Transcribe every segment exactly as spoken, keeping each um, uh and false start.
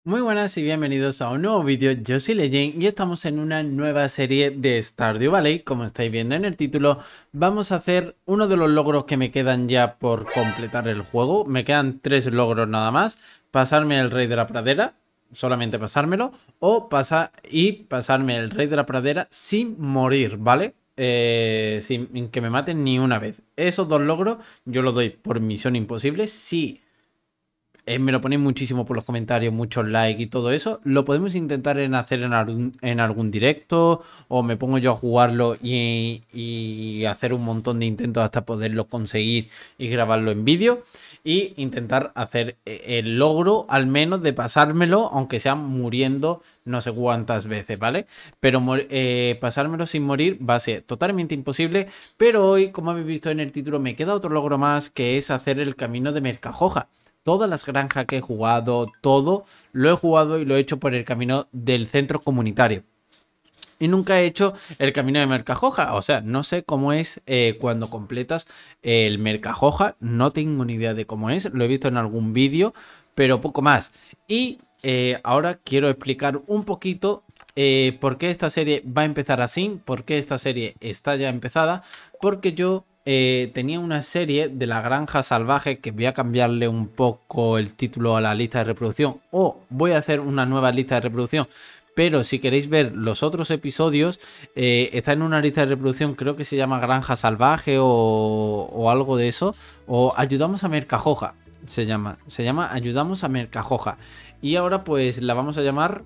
Muy buenas y bienvenidos a un nuevo vídeo. Yo soy Legend y estamos en una nueva serie de Stardew Valley. Como estáis viendo en el título, vamos a hacer uno de los logros que me quedan ya por completar el juego. Me quedan tres logros nada más. Pasarme el Rey de la Pradera, solamente pasármelo, o pasar y pasarme el Rey de la Pradera sin morir, ¿vale? Eh, sin que me maten ni una vez. Esos dos logros yo los doy por misión imposible. Si Eh, me lo ponéis muchísimo por los comentarios, muchos likes y todo eso. Lo podemos intentar en hacer en algún, en algún directo, o me pongo yo a jugarlo y, y hacer un montón de intentos hasta poderlo conseguir y grabarlo en vídeo. Y intentar hacer el logro al menos de pasármelo, aunque sea muriendo no sé cuántas veces, ¿vale? Pero eh, pasármelo sin morir va a ser totalmente imposible. Pero hoy, como habéis visto en el título, me queda otro logro más, que es hacer el camino de Mercajoja. Todas las granjas que he jugado, todo lo he jugado y lo he hecho por el camino del centro comunitario. Y nunca he hecho el camino de Mercajoja. O sea, no sé cómo es eh, cuando completas el Mercajoja. No tengo ni idea de cómo es. Lo he visto en algún vídeo, pero poco más. Y eh, ahora quiero explicar un poquito eh, por qué esta serie va a empezar así. Por qué esta serie está ya empezada. Porque yo... Eh, tenía una serie de la granja salvaje que voy a cambiarle un poco el título a la lista de reproducción, o voy a hacer una nueva lista de reproducción. Pero si queréis ver los otros episodios, eh, está en una lista de reproducción, creo que se llama Granja Salvaje o, o algo de eso, o Ayudamos a Mercajoja se llama, se llama Ayudamos a Mercajoja. Y ahora pues la vamos a llamar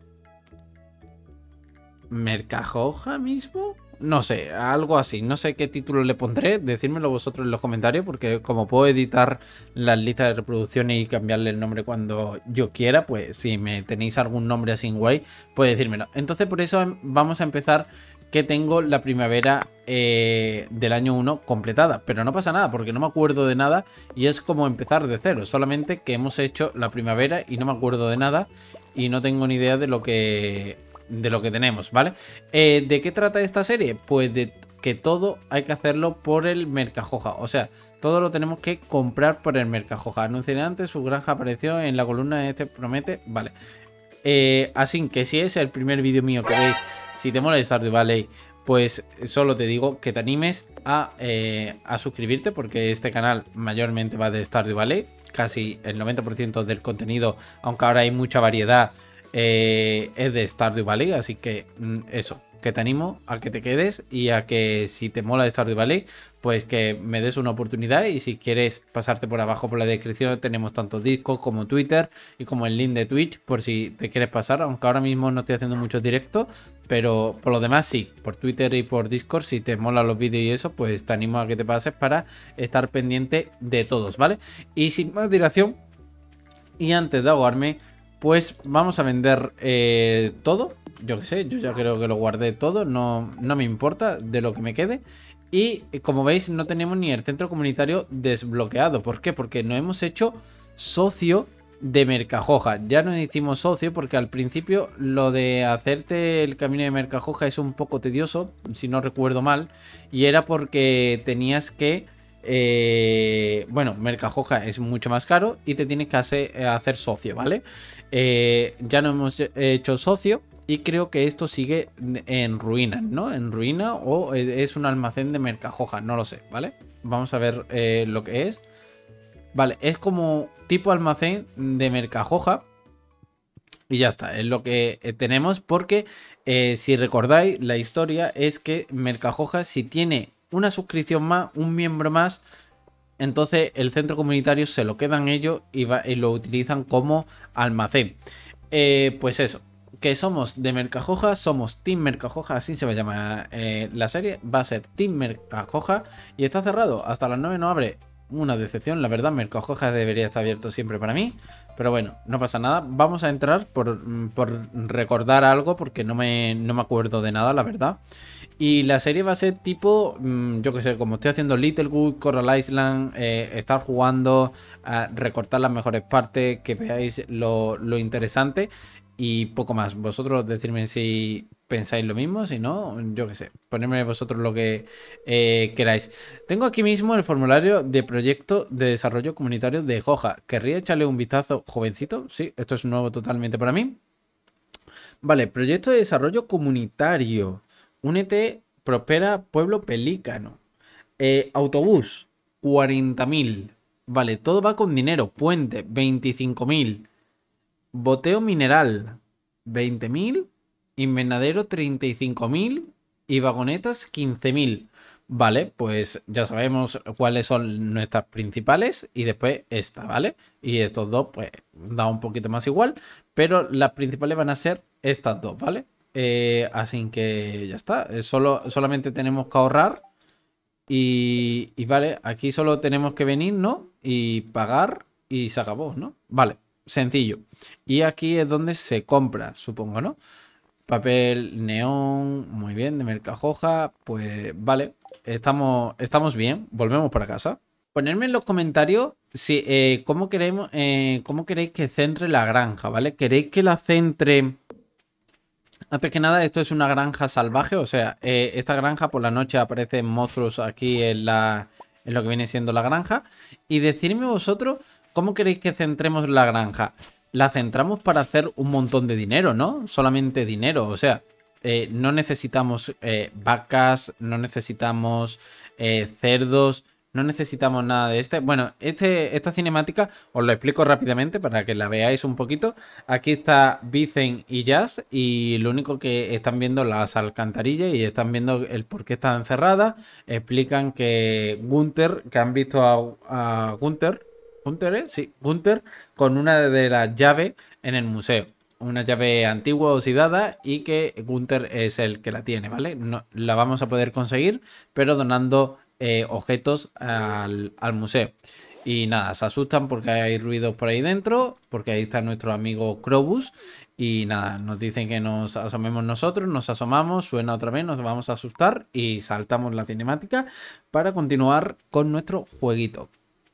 Mercajoja mismo. No sé, algo así, no sé qué título le pondré, decídmelo vosotros en los comentarios, porque como puedo editar las listas de reproducción y cambiarle el nombre cuando yo quiera, pues si me tenéis algún nombre así guay, pues decírmelo. Entonces por eso vamos a empezar, que tengo la primavera eh, del año uno completada, pero no pasa nada porque no me acuerdo de nada y es como empezar de cero, solamente que hemos hecho la primavera y no me acuerdo de nada y no tengo ni idea de lo que... de lo que tenemos, ¿vale? Eh, ¿De qué trata esta serie? Pues de que todo hay que hacerlo por el Mercajoja. O sea, todo lo tenemos que comprar por el Mercajoja. Anunciante, su granja apareció en la columna de este promete. Vale. Eh, así que si es el primer vídeo mío que veis, si te mola Stardew Valley, pues solo te digo que te animes a, eh, a suscribirte, porque este canal mayormente va de Stardew Valley. Casi el noventa por ciento del contenido, aunque ahora hay mucha variedad, Eh, es de Stardew Valley, así que eso, que te animo a que te quedes y a que si te mola Stardew Valley, pues que me des una oportunidad. Y si quieres pasarte por abajo por la descripción, tenemos tanto Discord como Twitter y como el link de Twitch por si te quieres pasar, aunque ahora mismo no estoy haciendo muchos directos, pero por lo demás sí, por Twitter y por Discord, si te molan los vídeos y eso, pues te animo a que te pases para estar pendiente de todos, ¿vale? Y sin más dilación, y antes de ahogarme, pues vamos a vender eh, todo. Yo que sé, yo ya creo que lo guardé todo. No, no me importa de lo que me quede. Y como veis, no tenemos ni el centro comunitario desbloqueado. ¿Por qué? Porque no hemos hecho socio de Mercajoja. Ya nos hicimos socio porque al principio lo de hacerte el camino de Mercajoja es un poco tedioso, si no recuerdo mal. Y era porque tenías que... Eh, bueno, Mercajoja es mucho más caro y te tienes que hacer, hacer socio, ¿vale? Eh, ya no hemos hecho socio y creo que esto sigue en ruinas, ¿no? En ruina, o es un almacén de Mercajoja, no lo sé, ¿vale? Vamos a ver eh, lo que es. Vale, es como tipo almacén de Mercajoja. Y ya está, es lo que tenemos porque eh, si recordáis, la historia es que Mercajoja, si tiene una suscripción más, un miembro más, entonces el centro comunitario se lo quedan ellos y, va, y lo utilizan como almacén. Eh, pues eso, que somos de Mercajoja, somos Team Mercajoja, así se va a llamar eh, la serie, va a ser Team Mercajoja y está cerrado, hasta las nueve no abre. Una decepción, la verdad. Mercajoja debería estar abierto siempre para mí, pero bueno, no pasa nada. Vamos a entrar por, por recordar algo, porque no me, no me acuerdo de nada, la verdad. Y la serie va a ser tipo, yo que sé, como estoy haciendo Littlewood, Coral Island, eh, estar jugando, a recortar las mejores partes, que veáis lo, lo interesante. y poco más. Vosotros decidme si pensáis lo mismo, si no, yo qué sé. Ponedme vosotros lo que eh, queráis. Tengo aquí mismo el formulario de proyecto de desarrollo comunitario de Joja. ¿Querría echarle un vistazo, jovencito? Sí, esto es nuevo totalmente para mí. Vale, proyecto de desarrollo comunitario. Únete, prospera Pueblo Pelícano. Eh, autobús, cuarenta mil. Vale, todo va con dinero. Puente, veinticinco mil. Boteo mineral, veinte mil. Invernadero, treinta y cinco mil. Y vagonetas, quince mil. Vale, pues ya sabemos cuáles son nuestras principales y después esta, ¿vale? Y estos dos, pues da un poquito más igual, pero las principales van a ser estas dos, ¿vale? Eh, así que ya está, solo, solamente tenemos que ahorrar y, y vale, aquí solo tenemos que venir, ¿no? Y pagar y se acabó, ¿no? Vale, sencillo. Y aquí es donde se compra, supongo, ¿no? Papel neón, muy bien, de Mercajoja, pues vale, estamos, estamos bien, volvemos para casa. Ponedme en los comentarios si, eh, cómo, queremos, eh, cómo queréis que centre la granja, ¿vale? ¿Queréis que la centre? Antes que nada, esto es una granja salvaje, o sea, eh, esta granja por la noche aparecen monstruos aquí en, la, en lo que viene siendo la granja. Y decidme vosotros cómo queréis que centremos la granja. La centramos para hacer un montón de dinero, ¿no? Solamente dinero, o sea, eh, no necesitamos eh, vacas, no necesitamos eh, cerdos, no necesitamos nada de este. Bueno, este, esta cinemática os lo explico rápidamente para que la veáis un poquito. Aquí está Vicen y Jazz y lo único que están viendo las alcantarillas y están viendo el por qué están cerradas. Explican que Gunther, que han visto a, a Gunther, Gunther, ¿eh? Sí, Gunther, con una de las llaves en el museo. Una llave antigua oxidada y que Gunther es el que la tiene, ¿vale? No, la vamos a poder conseguir, pero donando eh, objetos al, al museo. Y nada, se asustan porque hay ruidos por ahí dentro, porque ahí está nuestro amigo Krobus. Y nada, nos dicen que nos asomemos nosotros, nos asomamos, suena otra vez, nos vamos a asustar y saltamos la cinemática para continuar con nuestro jueguito.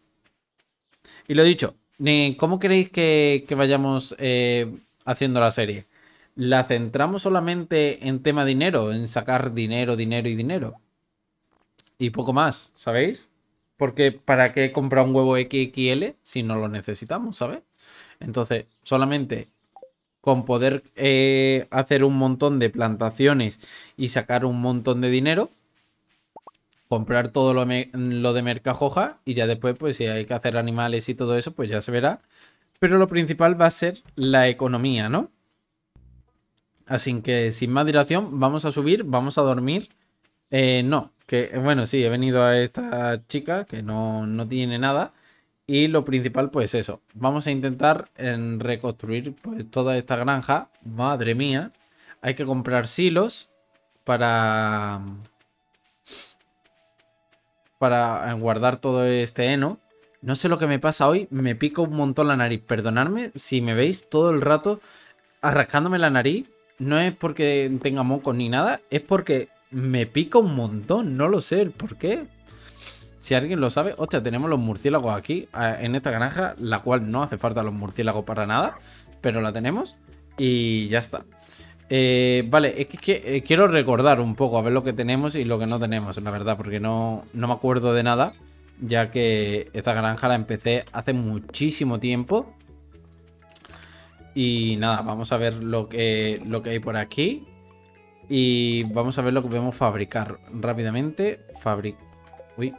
Y lo dicho, ¿cómo queréis que, que vayamos eh, haciendo la serie? ¿La centramos solamente en tema dinero? En sacar dinero, dinero y dinero. Y poco más, ¿sabéis? Porque ¿para qué comprar un huevo equis equis ele si no lo necesitamos, ¿sabes? Entonces, solamente con poder eh, hacer un montón de plantaciones y sacar un montón de dinero, comprar todo lo, me, lo de Mercajoja y ya después, pues si hay que hacer animales y todo eso, pues ya se verá. Pero lo principal va a ser la economía, ¿no? Así que sin más dilación, vamos a subir, vamos a dormir. Eh, no, que bueno, sí, he venido a esta chica que no, no tiene nada. Y lo principal, pues eso, vamos a intentar en reconstruir pues toda esta granja. Madre mía, hay que comprar silos para... para guardar todo este heno. No sé lo que me pasa hoy, me pica un montón la nariz. Perdonadme si me veis todo el rato arrascándome la nariz. No es porque tenga mocos ni nada, es porque me pica un montón. No lo sé por qué. Si alguien lo sabe, hostia, tenemos los murciélagos aquí en esta granja, la cual no hace falta los murciélagos para nada, pero la tenemos y ya está. Eh, vale, es que, que eh, quiero recordar un poco a ver lo que tenemos y lo que no tenemos, la verdad, porque no, no me acuerdo de nada, ya que esta granja la empecé hace muchísimo tiempo. Y nada, vamos a ver lo que, lo que hay por aquí. Y vamos a ver lo que podemos fabricar rápidamente. Fabric... Uy.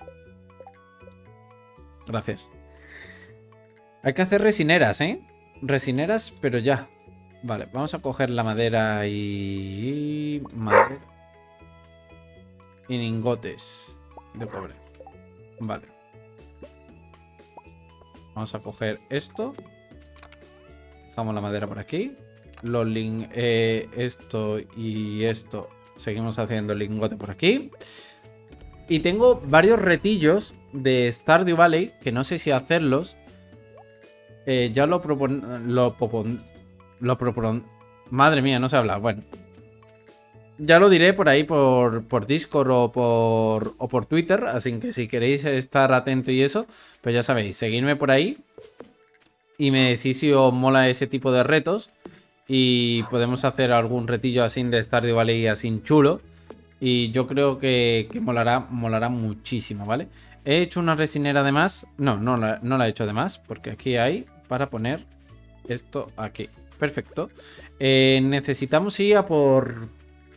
Gracias. Hay que hacer resineras, ¿eh? Resineras, pero ya. Vale, vamos a coger la madera y... Madera. Y lingotes de cobre. Vale. Vamos a coger esto. Dejamos la madera por aquí. Los lin eh, esto y esto. Seguimos haciendo lingote por aquí. Y tengo varios retillos de Stardew Valley que no sé si hacerlos. Eh, ya lo propon... Lo propon... Lo propon... Madre mía, no sé hablar. Bueno. Ya lo diré por ahí, por, por Discord o por, o por Twitter. Así que si queréis estar atento y eso, pues ya sabéis, seguidme por ahí. Y me decís si os mola ese tipo de retos. y podemos hacer algún retillo así de Stardew Valley así chulo. Y yo creo que, que molará, molará muchísimo, ¿vale? He hecho una resinera de más. No, no la, no la he hecho de más, porque aquí hay para poner esto aquí. Perfecto. Eh, necesitamos ir a por...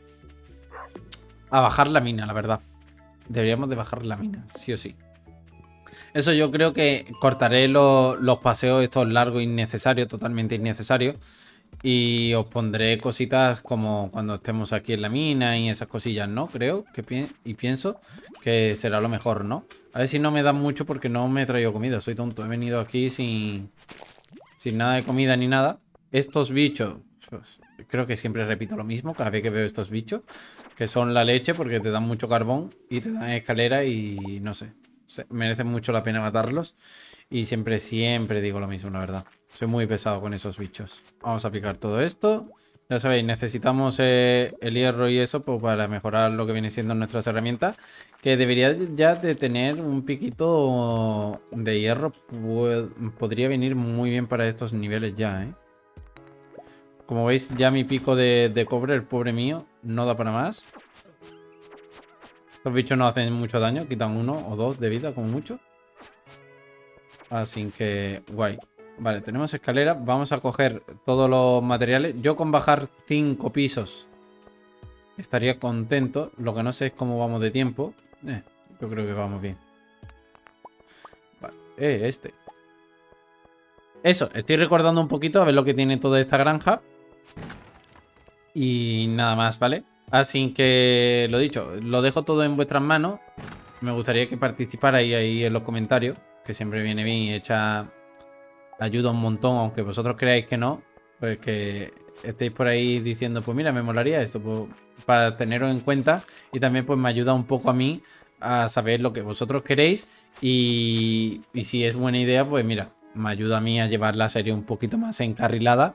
a bajar la mina, la verdad. Deberíamos de bajar la mina, sí o sí. Eso yo creo que cortaré lo, los paseos estos largos innecesarios, totalmente innecesarios. Y os pondré cositas como cuando estemos aquí en la mina y esas cosillas, ¿no? Creo que pi y pienso que será lo mejor, ¿no? A ver si no me dan mucho porque no me he traído comida. Soy tonto, he venido aquí sin, sin nada de comida ni nada. Estos bichos, pues, creo que siempre repito lo mismo cada vez que veo estos bichos. Que son la leche porque te dan mucho carbón y te dan escalera y no sé. Merecen mucho la pena matarlos. Y siempre, siempre digo lo mismo, la verdad. Soy muy pesado con esos bichos. Vamos a picar todo esto. Ya sabéis, necesitamos eh, el hierro y eso pues, para mejorar lo que viene siendo nuestras herramientas. Que debería ya de tener un piquito de hierro. Pues, podría venir muy bien para estos niveles ya, ¿eh? Como veis, ya mi pico de, de cobre, el pobre mío, no da para más. Estos bichos no hacen mucho daño. Quitan uno o dos de vida, como mucho. Así que, guay. Vale, tenemos escalera. Vamos a coger todos los materiales. Yo con bajar cinco pisos estaría contento. Lo que no sé es cómo vamos de tiempo. Eh, yo creo que vamos bien. Vale, eh, este. Eso, estoy recordando un poquito a ver lo que tiene toda esta granja. Y nada más, ¿vale? Así que, lo dicho, lo dejo todo en vuestras manos. Me gustaría que participarais ahí en los comentarios, que siempre viene bien y echa... ayuda un montón, aunque vosotros creáis que no, pues que estéis por ahí diciendo, pues mira, me molaría esto, pues, para teneros en cuenta y también pues me ayuda un poco a mí a saber lo que vosotros queréis y, y si es buena idea, pues mira, me ayuda a mí a llevar la serie un poquito más encarrilada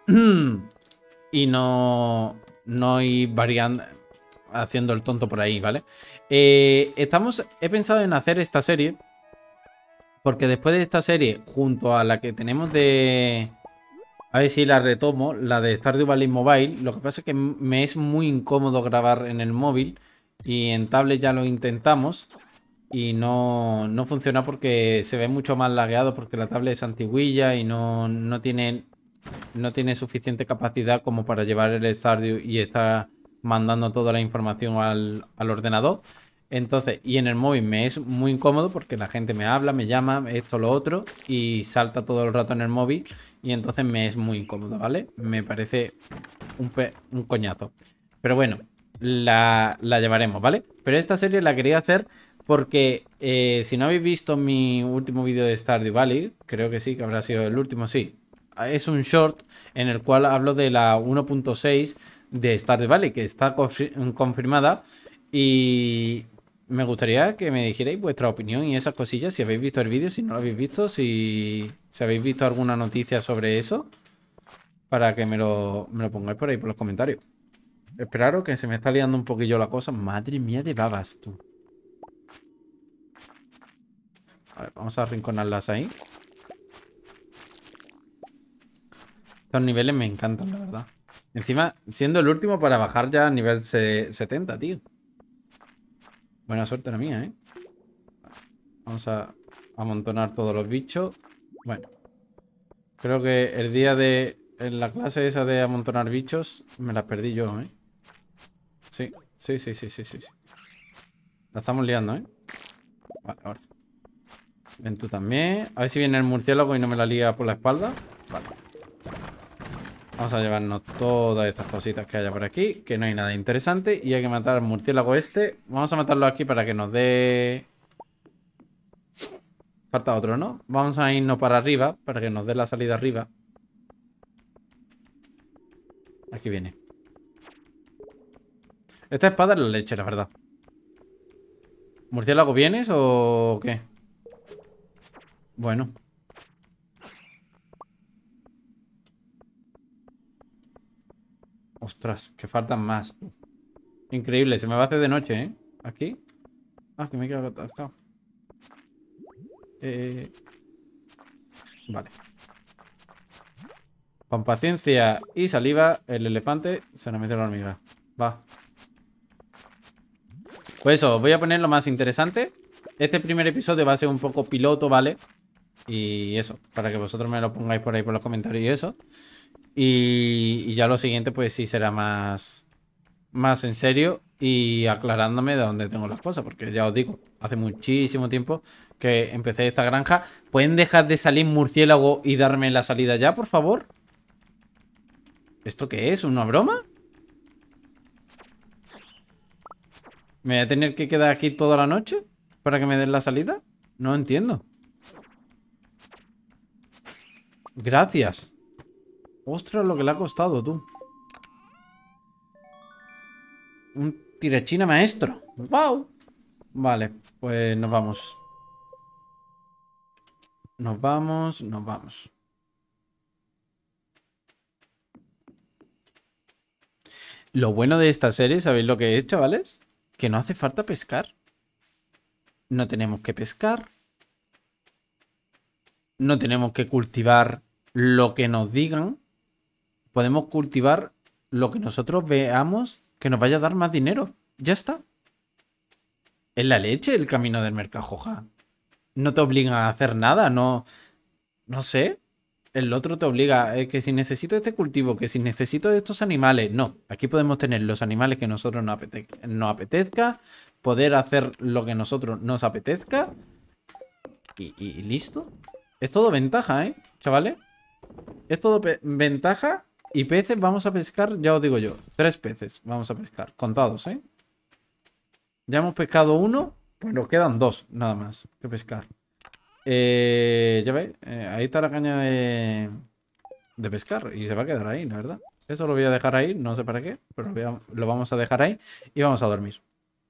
y no, no ir variando, haciendo el tonto por ahí, ¿vale? Eh, estamos, he pensado en hacer esta serie porque después de esta serie, junto a la que tenemos de... A ver si la retomo, la de Stardew Valley Mobile. Lo que pasa es que me es muy incómodo grabar en el móvil. Y en tablet ya lo intentamos. Y no, no funciona porque se ve mucho más lagueado. Porque la tablet es antiguilla y no, no, tiene, no tiene suficiente capacidad como para llevar el Stardew y estar mandando toda la información al, al ordenador. Entonces, y en el móvil me es muy incómodo porque la gente me habla, me llama, esto, lo otro, y salta todo el rato en el móvil, y entonces me es muy incómodo, ¿vale? Me parece un, pe un coñazo. Pero bueno, la, la llevaremos, ¿vale? Pero esta serie la quería hacer porque eh, si no habéis visto mi último vídeo de Stardew Valley, creo que sí, que habrá sido el último, sí. Es un short en el cual hablo de la uno punto seis de Stardew Valley, que está confir confirmada y... me gustaría que me dijerais vuestra opinión y esas cosillas, si habéis visto el vídeo, si no lo habéis visto, si, si habéis visto alguna noticia sobre eso, para que me lo, me lo pongáis por ahí por los comentarios. Esperaros que se me está liando un poquillo la cosa. Madre mía de babas, tú. A ver, vamos a arrinconarlas ahí. Estos niveles me encantan, la verdad. Encima, siendo el último para bajar ya a nivel setenta, tío. Buena suerte la mía, ¿eh? Vamos a amontonar todos los bichos. Bueno. Creo que el día de... en la clase esa de amontonar bichos me la perdí yo, ¿eh? Sí, sí, sí, sí, sí, sí. La estamos liando, ¿eh? Vale, ahora. Ven tú también. A ver si viene el murciélago y no me la lía por la espalda. Vale. Vamos a llevarnos todas estas cositas que haya por aquí, que no hay nada interesante. Y hay que matar al murciélago este. Vamos a matarlo aquí para que nos dé... Falta otro, ¿no? Vamos a irnos para arriba, para que nos dé la salida arriba. Aquí viene. Esta espada es la leche, la verdad. ¿Murciélago vienes o qué? Bueno. Ostras, que faltan más. Increíble, se me va a hacer de noche, ¿eh? Aquí. Ah, que me he quedado atascado. Eh... Vale. Con paciencia y saliva, el elefante se nos mete la hormiga. Va. Pues eso, os voy a poner lo más interesante. Este primer episodio va a ser un poco piloto, ¿vale? Y eso, para que vosotros me lo pongáis por ahí por los comentarios y eso. Y, y ya lo siguiente, pues sí será más, más en serio y aclarándome de dónde tengo las cosas. Porque ya os digo, hace muchísimo tiempo que empecé esta granja. ¿Pueden dejar de salir murciélago y darme la salida ya, por favor? ¿Esto qué es? ¿Una broma? ¿Me voy a tener que quedar aquí toda la noche para que me den la salida? No entiendo. Gracias. Ostras, lo que le ha costado, tú. Un tirachina maestro. ¡Wow! Vale, pues nos vamos. Nos vamos, nos vamos. Lo bueno de esta serie, ¿sabéis lo que es, chavales? Que no hace falta pescar. No tenemos que pescar. No tenemos que cultivar lo que nos digan. Podemos cultivar lo que nosotros veamos que nos vaya a dar más dinero. Ya está. Es la leche el camino del Mercajoja. No te obligan a hacer nada, no... No sé. El otro te obliga, eh, que si necesito este cultivo, que si necesito estos animales. No, aquí podemos tener los animales que nosotros nos, apete nos apetezca. Poder hacer lo que nosotros nos apetezca. Y, y, y listo. Es todo ventaja, ¿eh, chavales? Es todo ventaja. Y peces vamos a pescar, ya os digo yo. Tres peces vamos a pescar, contados, ¿eh? Ya hemos pescado uno. Pues nos quedan dos, nada más, que pescar. Eh, ya veis, eh, ahí está la caña de, de pescar. Y se va a quedar ahí, la verdad. Eso lo voy a dejar ahí, no sé para qué. Pero lo, voy a, lo vamos a dejar ahí. Y vamos a dormir.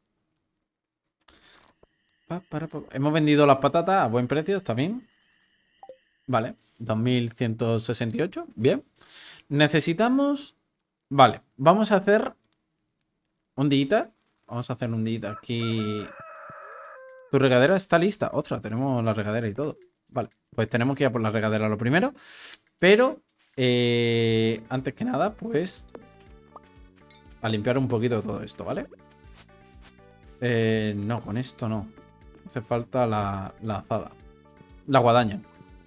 Pa, para, pa. Hemos vendido las patatas a buen precio, está bien. Vale, dos mil ciento sesenta y ocho, bien. Necesitamos... Vale, vamos a hacer un día. Vamos a hacer un día aquí. Tu regadera está lista. Ostras, tenemos la regadera y todo. Vale, pues tenemos que ir a por la regadera lo primero. Pero, eh, antes que nada, pues... a limpiar un poquito todo esto, ¿vale? Eh, no, con esto no. Hace falta la, la azada. La guadaña.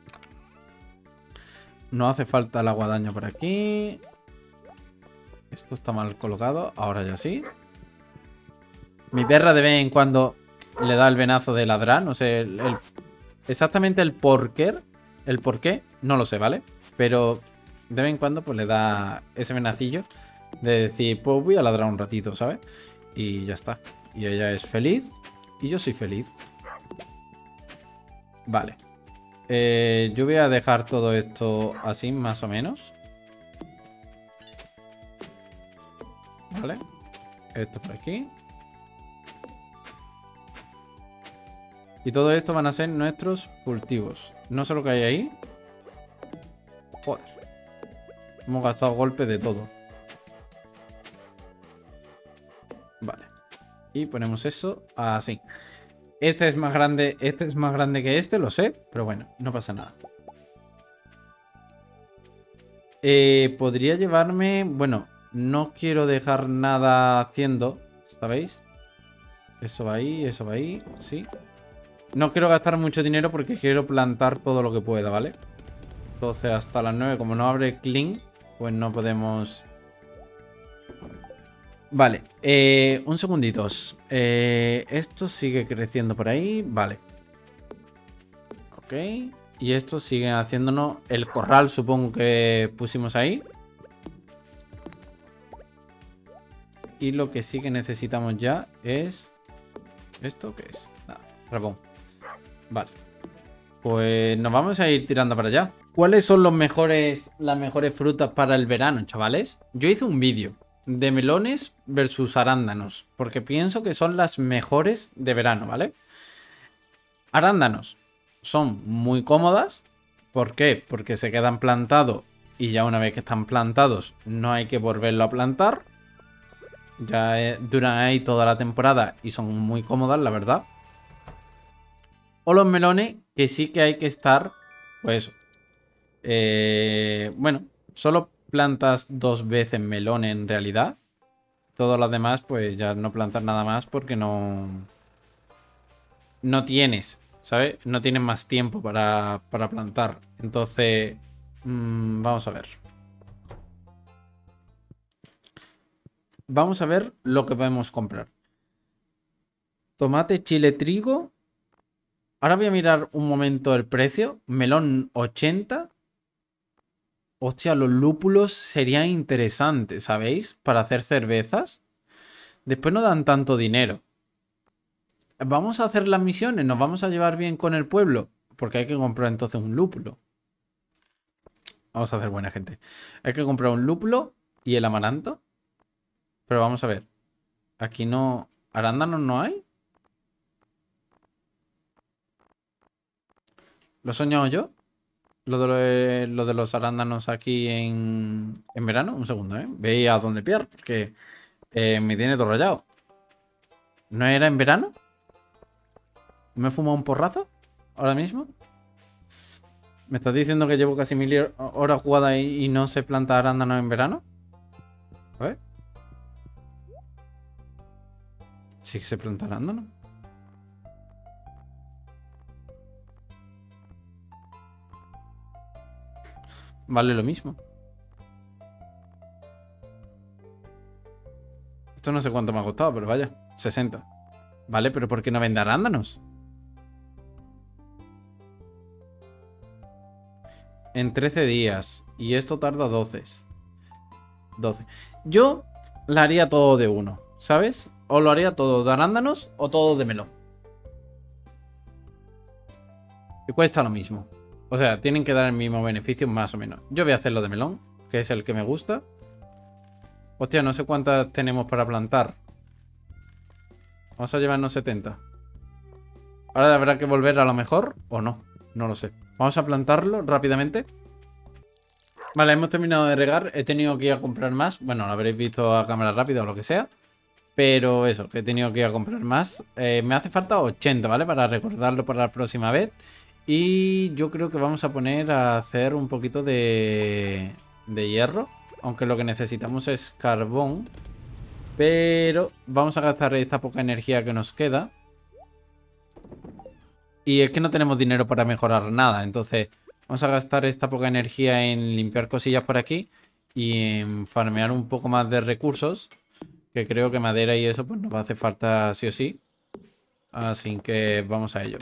No hace falta la guadaña por aquí. Esto está mal colocado. Ahora ya sí. Mi perra de vez en cuando le da el venazo de ladrar. No sé el, el, exactamente el por qué. El por qué, no lo sé, ¿vale? Pero de vez en cuando pues le da ese venacillo de decir, pues voy a ladrar un ratito, ¿sabes? Y ya está. Y ella es feliz. Y yo soy feliz. Vale. Eh, yo voy a dejar todo esto así, más o menos. Vale. Esto por aquí. Y todo esto van a ser nuestros cultivos. No sé lo que hay ahí. Joder. Hemos gastado golpes de todo. Vale. Y ponemos eso así. Este es más grande. Este es más grande que este, lo sé. Pero bueno, no pasa nada. Eh, podría llevarme... Bueno, no quiero dejar nada haciendo. ¿Sabéis? Eso va ahí, eso va ahí. Sí. No quiero gastar mucho dinero porque quiero plantar todo lo que pueda, ¿vale? Entonces hasta las nueve, como no abre clean, pues no podemos... Vale, eh, un segundito. Eh, esto sigue creciendo por ahí, vale. Ok. Y esto sigue haciéndonos el corral, supongo que pusimos ahí. Y lo que sí que necesitamos ya es... ¿Esto qué es? Nada, rabón. Vale. Pues nos vamos a ir tirando para allá. ¿Cuáles son los mejores, las mejores frutas para el verano, chavales? Yo hice un vídeo de melones versus arándanos, porque pienso que son las mejores de verano, ¿vale? Arándanos son muy cómodas. ¿Por qué? Porque se quedan plantados y ya una vez que están plantados no hay que volverlo a plantar. Ya eh, duran ahí toda la temporada y son muy cómodas, la verdad. O los melones, que sí que hay que estar, pues, eh, bueno, Solo plantas dos veces melón en realidad. Todos los demás, pues ya no plantas nada más porque no... No tienes, ¿sabes? No tienes más tiempo para, para plantar. Entonces, mmm, vamos a ver. Vamos a ver lo que podemos comprar. Tomate, chile, trigo. Ahora voy a mirar un momento el precio. Melón ochenta. Hostia, los lúpulos serían interesantes, ¿sabéis? Para hacer cervezas. Después no dan tanto dinero. Vamos a hacer las misiones. Nos vamos a llevar bien con el pueblo. Porque hay que comprar entonces un lúpulo. Vamos a hacer buena gente. Hay que comprar un lúpulo y el amaranto. Pero vamos a ver. Aquí no... ¿Arándanos no hay? ¿Lo he soñado yo? Lo de, lo de los arándanos aquí en, en verano. Un segundo, ¿eh? Veis a dónde pillar. Porque eh, me tiene todo rayado. ¿No era en verano? ¿Me he fumado un porrazo? ¿Ahora mismo? ¿Me estás diciendo que llevo casi mil horas jugadas y, y no se planta arándanos en verano? A ver. Sí que se planta arándanos. Vale lo mismo. Esto no sé cuánto me ha costado, pero vaya. sesenta. Vale, pero ¿por qué no vende arándanos? En trece días. Y esto tarda doce. doce. Yo la haría todo de uno, ¿sabes? O lo haría todo de arándanos o todo de melón. Y cuesta lo mismo. O sea, tienen que dar el mismo beneficio más o menos. Yo voy a hacerlo de melón, que es el que me gusta. Hostia, no sé cuántas tenemos para plantar. Vamos a llevarnos setenta. Ahora habrá que volver a lo mejor o no. No lo sé. Vamos a plantarlo rápidamente. Vale, hemos terminado de regar. He tenido que ir a comprar más. Bueno, lo habréis visto a cámara rápida o lo que sea. Pero eso, que he tenido que ir a comprar más. Eh, me hace falta ochenta, ¿vale? Para recordarlo para la próxima vez. Y yo creo que vamos a poner a hacer un poquito de, de hierro. Aunque lo que necesitamos es carbón. Pero vamos a gastar esta poca energía que nos queda. Y es que no tenemos dinero para mejorar nada. Entonces vamos a gastar esta poca energía en limpiar cosillas por aquí. Y en farmear un poco más de recursos. Que creo que madera y eso pues nos va a hacer falta sí o sí. Así que vamos a ello.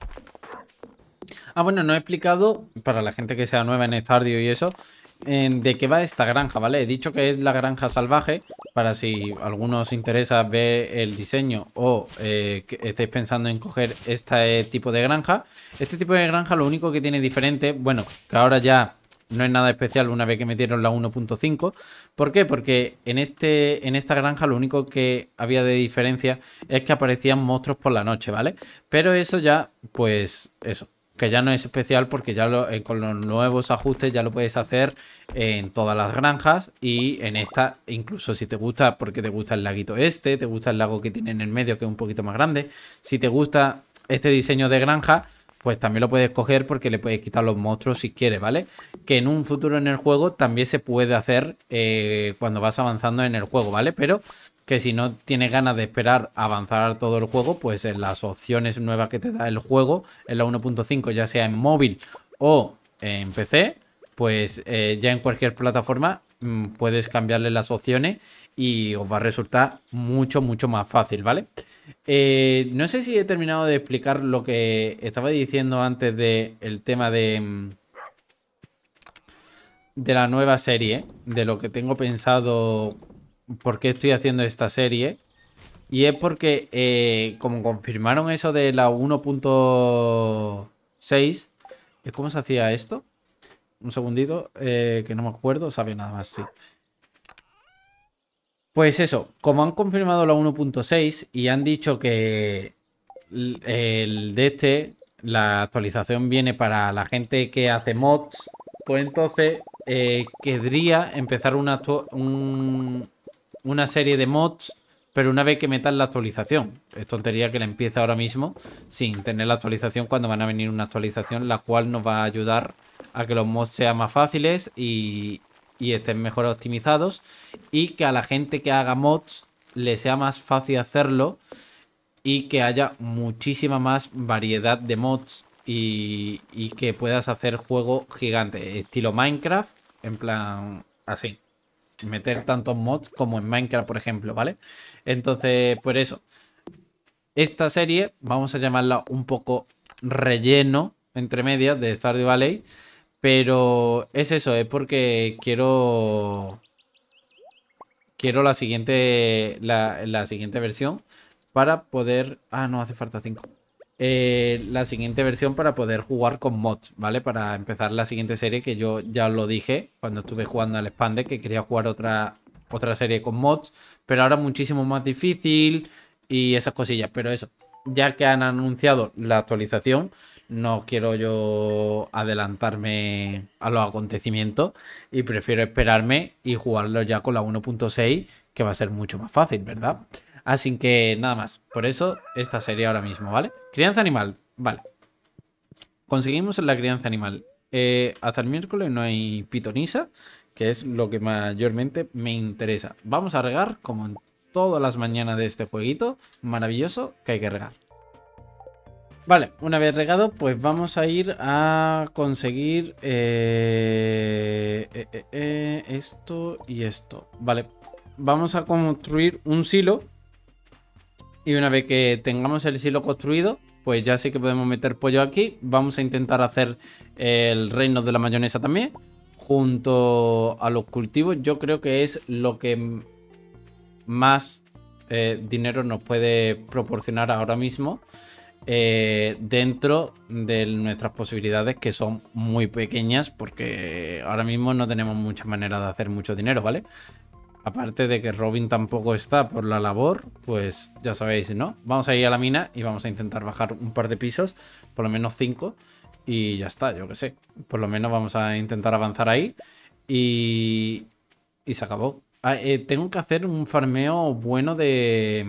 Ah, bueno, no he explicado, para la gente que sea nueva en Stardew y eso, en de qué va esta granja, ¿vale? He dicho que es la granja salvaje, para si a alguno os interesa ver el diseño o eh, que estéis pensando en coger este tipo de granja. Este tipo de granja lo único que tiene diferente, bueno, que ahora ya no es nada especial una vez que metieron la uno punto cinco. ¿Por qué? Porque en, este, en esta granja lo único que había de diferencia es que aparecían monstruos por la noche, ¿vale? Pero eso ya, pues eso. Que ya no es especial porque ya lo, eh, con los nuevos ajustes ya lo puedes hacer en todas las granjas y en esta, incluso si te gusta, porque te gusta el laguito este, te gusta el lago que tiene en el medio que es un poquito más grande, si te gusta este diseño de granja, pues también lo puedes coger porque le puedes quitar los monstruos si quieres, ¿vale? Que en un futuro en el juego también se puede hacer eh, cuando vas avanzando en el juego, ¿vale? Pero que si no tienes ganas de esperar a avanzar todo el juego, pues en las opciones nuevas que te da el juego, en la uno punto cinco, ya sea en móvil o en P C, pues eh, ya en cualquier plataforma mmm, puedes cambiarle las opciones y os va a resultar mucho, mucho más fácil, ¿vale? Eh, no sé si he terminado de explicar lo que estaba diciendo antes del tema de, de la nueva serie, de lo que tengo pensado. ¿Por qué estoy haciendo esta serie? Y es porque, eh, como confirmaron eso de la uno punto seis, ¿cómo se hacía esto? Un segundito, eh, que no me acuerdo, sabe nada más, sí. Pues eso, como han confirmado la uno punto seis y han dicho que el de este, la actualización viene para la gente que hace mods, pues entonces eh, querría empezar una, un, una serie de mods, pero una vez que metan la actualización. Es tontería que la empiece ahora mismo sin tener la actualización cuando van a venir una actualización la cual nos va a ayudar a que los mods sean más fáciles y, y estén mejor optimizados, y que a la gente que haga mods le sea más fácil hacerlo y que haya muchísima más variedad de mods y, y que puedas hacer juego gigante, estilo Minecraft, en plan así. Meter tantos mods como en Minecraft, por ejemplo, ¿vale? Entonces, por eso, esta serie, vamos a llamarla un poco relleno, entre medias, de Stardew Valley. Pero es eso, es porque quiero... Quiero la siguiente, la, la siguiente versión para poder... Ah, no, hace falta cinco. Eh, la siguiente versión para poder jugar con mods, ¿vale? Para empezar la siguiente serie, que yo ya os lo dije cuando estuve jugando al Expanded, que quería jugar otra, otra serie con mods, pero ahora muchísimo más difícil y esas cosillas. Pero eso, ya que han anunciado la actualización, no quiero yo adelantarme a los acontecimientos y prefiero esperarme y jugarlo ya con la uno punto seis, que va a ser mucho más fácil, ¿verdad? Así que nada más, por eso esta serie ahora mismo, ¿vale? Crianza animal, vale. Conseguimos la crianza animal. Eh, hasta el miércoles no hay pitonisa, que es lo que mayormente me interesa. Vamos a regar como en todas las mañanas de este jueguito maravilloso que hay que regar. Vale, una vez regado, pues vamos a ir a conseguir eh, eh, eh, eh, esto y esto. Vale, vamos a construir un silo. Y una vez que tengamos el silo construido, pues ya sí que podemos meter pollo aquí. Vamos a intentar hacer el reino de la mayonesa también, junto a los cultivos. Yo creo que es lo que más eh, dinero nos puede proporcionar ahora mismo, eh, dentro de nuestras posibilidades, que son muy pequeñas, porque ahora mismo no tenemos muchas maneras de hacer mucho dinero, ¿vale? Aparte de que Robin tampoco está por la labor, pues ya sabéis, ¿no? Vamos a ir a la mina y vamos a intentar bajar un par de pisos, por lo menos cinco, y ya está, yo qué sé. Por lo menos vamos a intentar avanzar ahí y, y se acabó. Ah, eh, tengo que hacer un farmeo bueno de,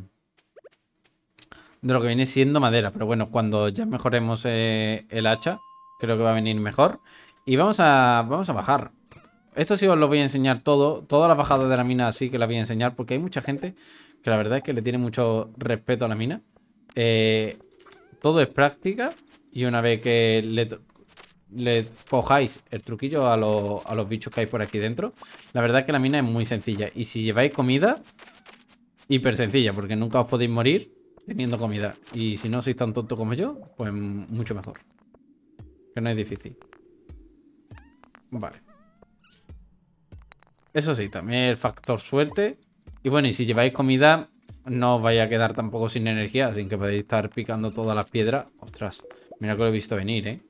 de lo que viene siendo madera, pero bueno, cuando ya mejoremos eh, el hacha, creo que va a venir mejor. Y vamos a, vamos a bajar. Esto sí os lo voy a enseñar todo. Todas las bajadas de la mina sí que las voy a enseñar, porque hay mucha gente que la verdad es que le tiene mucho respeto a la mina. Eh, todo es práctica. Y una vez que le, le cojáis el truquillo a, lo, a los bichos que hay por aquí dentro, la verdad es que la mina es muy sencilla. Y si lleváis comida, hiper sencilla, porque nunca os podéis morir teniendo comida. Y si no sois tan tonto como yo, pues mucho mejor. Que no es difícil. Vale. Eso sí, también el factor suerte. Y bueno, y si lleváis comida, no os vais a quedar tampoco sin energía, así que podéis estar picando todas las piedras. Ostras, mira que lo he visto venir, ¿eh?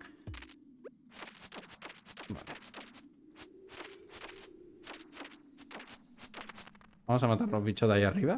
Vale. Vamos a matar a los bichos de ahí arriba.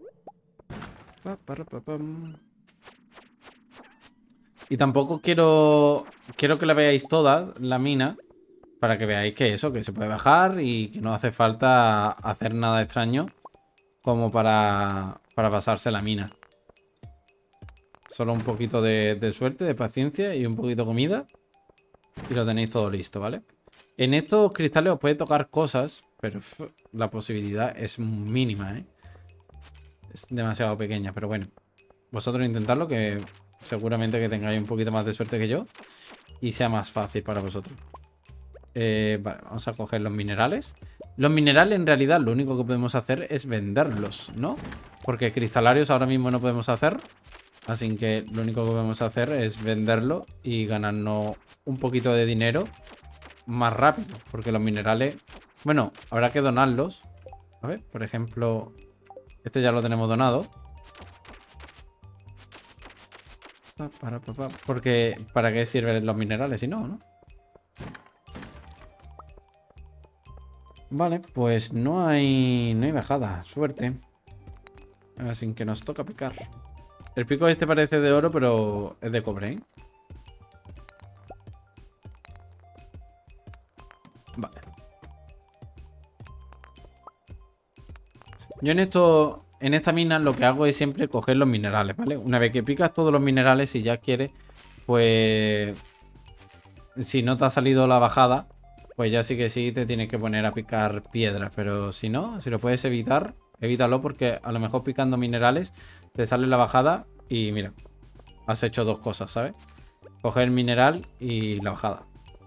Y tampoco quiero... Quiero que la veáis toda, la mina, para que veáis que eso, que se puede bajar y que no hace falta hacer nada extraño como para, para pasarse la mina. Solo un poquito de, de suerte, de paciencia y un poquito de comida. Y lo tenéis todo listo, ¿vale? En estos cristales os puede tocar cosas, pero pff, la posibilidad es mínima, ¿eh? Es demasiado pequeña, pero bueno. Vosotros intentadlo, que seguramente que tengáis un poquito más de suerte que yo y sea más fácil para vosotros. Eh, vale, vamos a coger los minerales. Los minerales en realidad lo único que podemos hacer es venderlos, ¿no? Porque cristalarios ahora mismo no podemos hacer. Así que lo único que podemos hacer es venderlo y ganarnos un poquito de dinero más rápido. Porque los minerales, bueno, habrá que donarlos. A ver, por ejemplo, este ya lo tenemos donado. Porque, ¿para qué sirven los minerales si no, no? Vale, pues no hay, no hay bajada. Suerte. Así que nos toca picar. El pico este parece de oro, pero es de cobre, ¿eh? Vale. Yo en esto, en esta mina lo que hago es siempre coger los minerales, ¿vale? Una vez que picas todos los minerales, si ya quieres, pues... Si no te ha salido la bajada, pues ya sí que sí te tienes que poner a picar piedras. Pero si no, si lo puedes evitar, evítalo, porque a lo mejor picando minerales te sale la bajada y mira, has hecho dos cosas, ¿sabes? Coger el mineral y la bajada.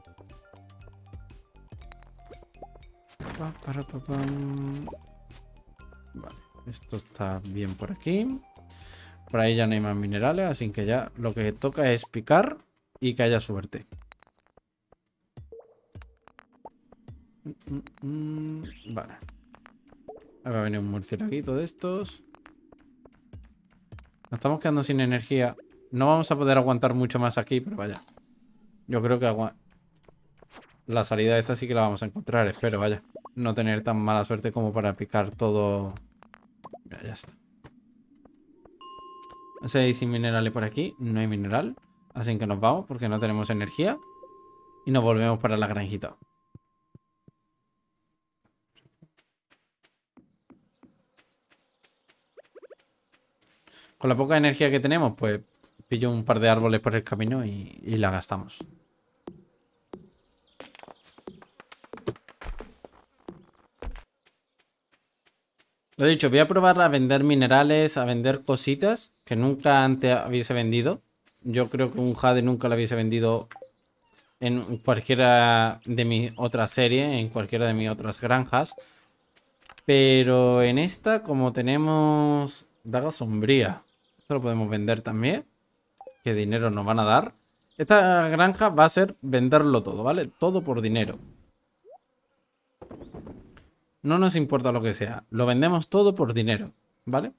Vale, esto está bien por aquí. Por ahí ya no hay más minerales, así que ya lo que toca es picar y que haya suerte. Mm, mm, mm, vale. Ahí va a venir un murciélaguito de estos. Nos estamos quedando sin energía. No vamos a poder aguantar mucho más aquí, pero vaya. Yo creo que agua... la salida de esta sí que la vamos a encontrar. Espero, vaya. No tener tan mala suerte como para picar todo. Ya, ya está. No sé si hay sin minerales por aquí. No hay mineral. Así que nos vamos porque no tenemos energía. Y nos volvemos para la granjita. Con la poca energía que tenemos, pues pillo un par de árboles por el camino y, y la gastamos. Lo dicho, voy a probar a vender minerales, a vender cositas que nunca antes hubiese vendido. Yo creo que un jade nunca lo hubiese vendido en cualquiera de mis otras series, en cualquiera de mis otras granjas. Pero en esta, como tenemos daga sombría, esto lo podemos vender también. ¿Qué dinero nos van a dar? Esta granja va a ser venderlo todo, ¿vale? Todo por dinero. No nos importa lo que sea. Lo vendemos todo por dinero, ¿vale?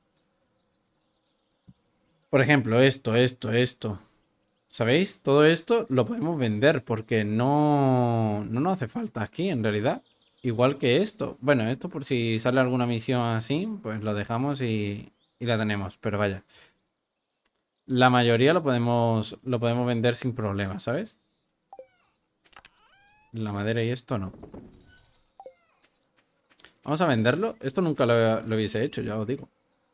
Por ejemplo, esto, esto, esto. ¿Sabéis? Todo esto lo podemos vender porque no, no nos hace falta aquí, en realidad. Igual que esto. Bueno, esto por si sale alguna misión así, pues lo dejamos y, y la tenemos. Pero vaya. La mayoría lo podemos, lo podemos vender sin problema, ¿sabes? La madera y esto no. Vamos a venderlo. Esto nunca lo, lo hubiese hecho, ya os digo.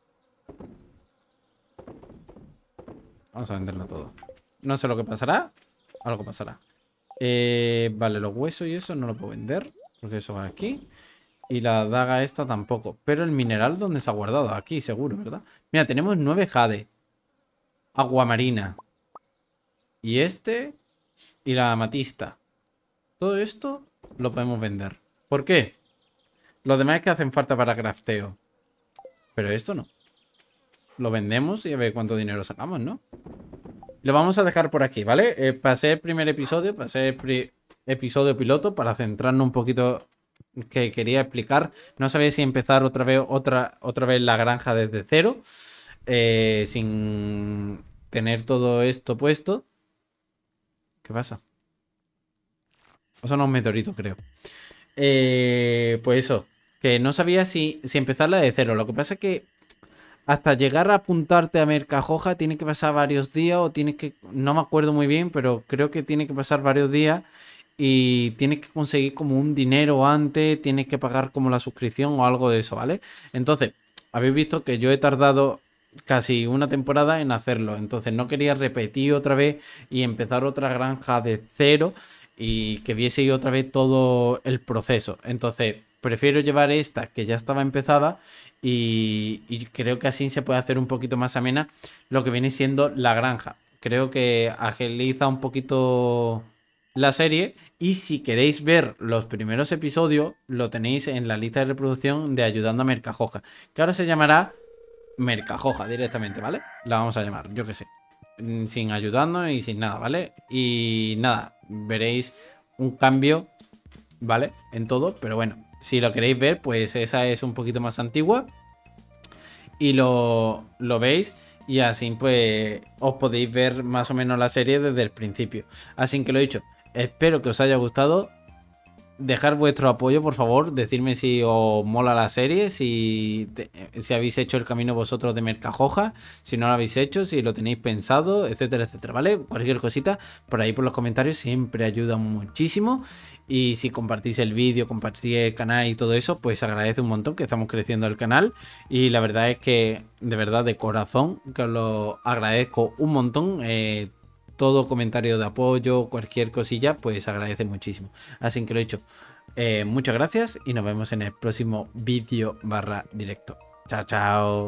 Vamos a venderlo todo. No sé lo que pasará. Algo pasará. Eh, vale, los huesos y eso no lo puedo vender. Porque eso va aquí. Y la daga esta tampoco. Pero el mineral, ¿dónde se ha guardado? Aquí, seguro, ¿verdad? Mira, tenemos nueve jade. Aguamarina. Y este. Y la amatista. Todo esto lo podemos vender. ¿Por qué? Los demás es que hacen falta para crafteo. Pero esto no. Lo vendemos y a ver cuánto dinero sacamos, ¿no? Lo vamos a dejar por aquí, ¿vale? Eh, pasé el primer episodio, pasé el pri episodio piloto para centrarnos un poquito que quería explicar. No sabía si empezar otra vez otra, otra vez la granja desde cero. Eh, sin tener todo esto puesto. ¿Qué pasa? O son unos meteoritos, creo. Eh, pues eso. Que no sabía si, si empezarla de cero. Lo que pasa es que hasta llegar a apuntarte a Mercajoja tiene que pasar varios días o tiene que... No me acuerdo muy bien, pero creo que tiene que pasar varios días y tienes que conseguir como un dinero antes, tienes que pagar como la suscripción o algo de eso, ¿vale? Entonces, habéis visto que yo he tardado casi una temporada en hacerlo. Entonces no quería repetir otra vez y empezar otra granja de cero y que viese otra vez todo el proceso. Entonces prefiero llevar esta que ya estaba empezada y, y creo que así se puede hacer un poquito más amena lo que viene siendo la granja. Creo que agiliza un poquito la serie y si queréis ver los primeros episodios lo tenéis en la lista de reproducción de Ayudando a Mercajoja, que ahora se llamará Mercajoja directamente, ¿vale? La vamos a llamar, yo qué sé. Sin ayudarnos y sin nada, ¿vale? Y nada, veréis un cambio, ¿vale? En todo, pero bueno, si lo queréis ver, pues esa es un poquito más antigua. Y lo, lo veis y así pues os podéis ver más o menos la serie desde el principio. Así que lo he dicho, espero que os haya gustado. Dejar vuestro apoyo, por favor. Decidme si os mola la serie, si, te, si habéis hecho el camino vosotros de Mercajoja, si no lo habéis hecho, si lo tenéis pensado, etcétera, etcétera, ¿vale? Cualquier cosita por ahí por los comentarios siempre ayuda muchísimo. Y si compartís el vídeo, compartís el canal y todo eso, pues agradece un montón que estamos creciendo el canal. Y la verdad es que, de verdad, de corazón, que os lo agradezco un montón. Eh, todo comentario de apoyo, cualquier cosilla, pues agradece muchísimo. Así que lo he dicho. Eh, muchas gracias y nos vemos en el próximo vídeo barra directo. Chao, chao.